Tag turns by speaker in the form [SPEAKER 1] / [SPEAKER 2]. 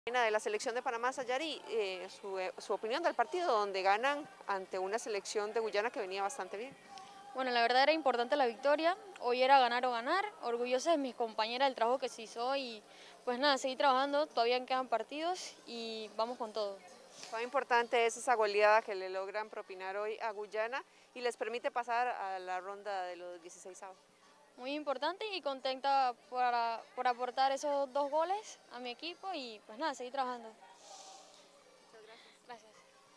[SPEAKER 1] De la selección de Panamá, Sayari, su opinión del partido donde ganan ante una selección de Guyana que venía bastante bien.
[SPEAKER 2] Bueno, la verdad era importante la victoria, hoy era ganar o ganar, orgullosa de mis compañeras del trabajo que se hizo y pues nada, seguir trabajando, todavía quedan partidos y vamos con todo.
[SPEAKER 1] Cuán importante es esa goleada que le logran propinar hoy a Guyana y les permite pasar a la ronda de los 16avos.
[SPEAKER 2] Muy importante y contenta por aportar esos 2 goles a mi equipo y pues nada, seguir trabajando.